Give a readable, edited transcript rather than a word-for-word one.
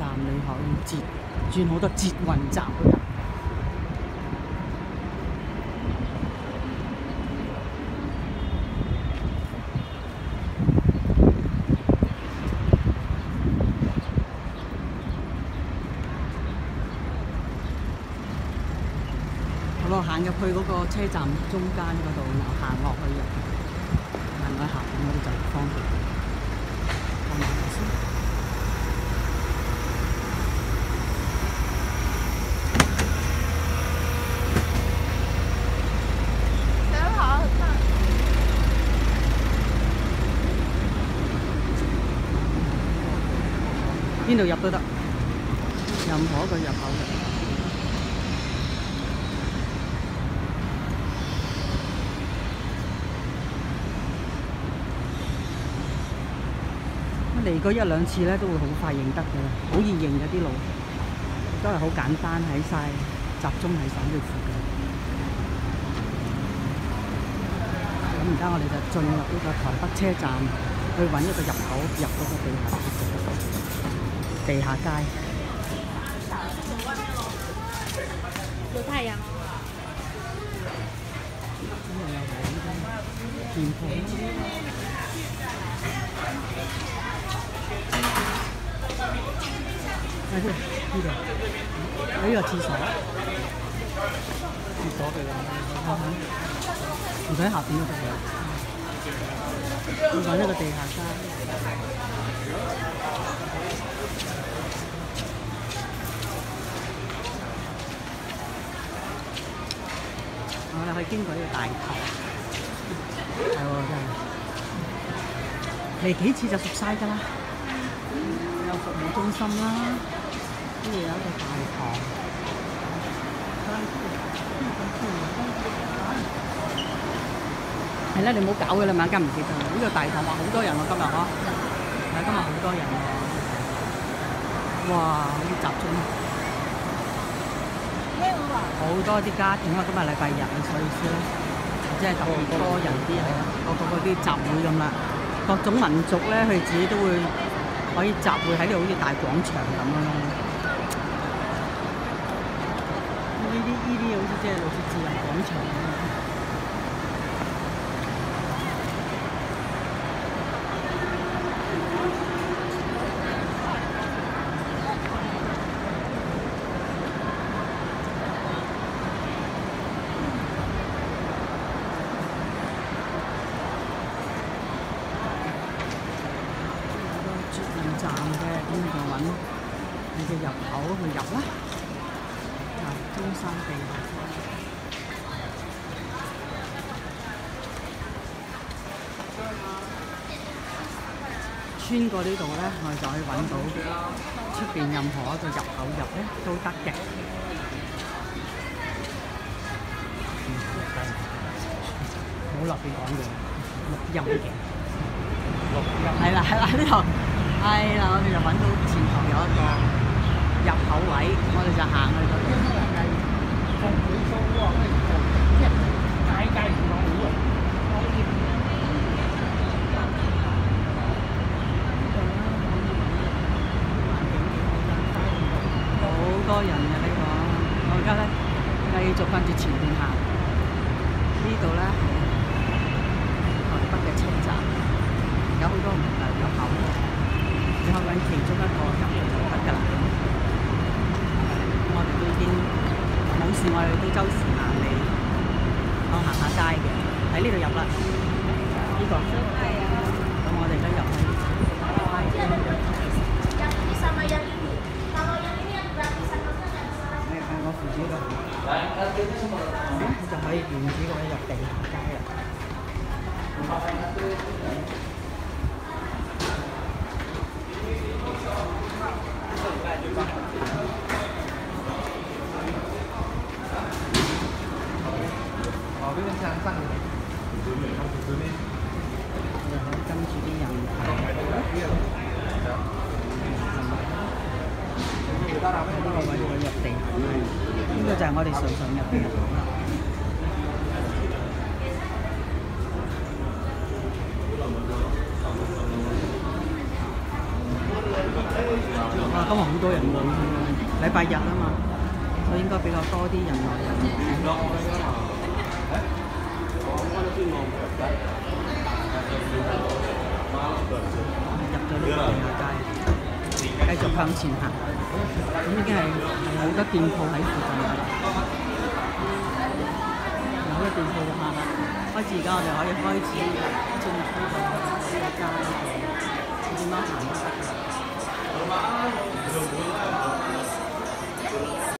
你可以轉好多捷運站嗰度。我行入去嗰個車站中間嗰度，然後行落去入，行落去行，我哋就方便。我望下先。邊度入都得，任何一個入口嘅。嚟過一兩次咧，都會好快認得嘅，好易認嘅啲路，都係好簡單，喺晒集中喺晒呢附近。咁而家我哋就進入呢個台北車站，去揾一個入口，入嗰個地下街。 有太陽。 咁又有呢啲店鋪。喺呢度，呢個廁所，廁所嚟㗎，唔使下邊嗰度嘅，要揾一個地下街。我哋可以經過呢個大堂，係喎真係嚟幾次就熟晒㗎啦。有服務中心啦，跟住有一個大堂，係啦，你唔好搞佢啦，陣間唔記得啦。呢個大堂話好多人喎，今日嗬，係今日好多人喎，哇，好集中，好多啲家庭啊，今日禮拜日啊，所以先即係特別多人啲係啊，個啲集會咁啦，各種民族咧，佢自己都會。可以集會喺度，好似大廣場咁樣咯。呢啲好似即係類似自由廣場咁樣。站嘅咁你就揾你嘅入口去入啦。中山地下穿過呢度咧，我哋就可以揾到出邊任何一個入口入咧都得嘅。冇落邊講嘢，錄音嘅。係啦，呢度。係啦，我哋就揾到前頭有一個入口位，我哋就行去嗰度。好多人嘅呢個，我而家咧繼續跟住前面行。呢度咧係台北嘅車站，有好多唔同嘅入口。你可以揾其中一個入去就得㗎啦。我哋都已經冇事，我哋都周時行嚟，行下街嘅，喺呢度入啦。呢個，咁我哋而家入去。我扶住呢個，就可以沿住個入地下街啦。跟住啲人，呢個位會入地，呢個就係我哋常常入嘅入口啦。 哇！今日好多人喎，禮拜日啊嘛，所以應該比較多啲人來人往。入咗呢個地下街，繼續向前行，咁已經係好多店鋪喺附近啦，有好多店鋪就下啦。開始而家我哋可以開始進入呢個街度，點樣行都得㗎。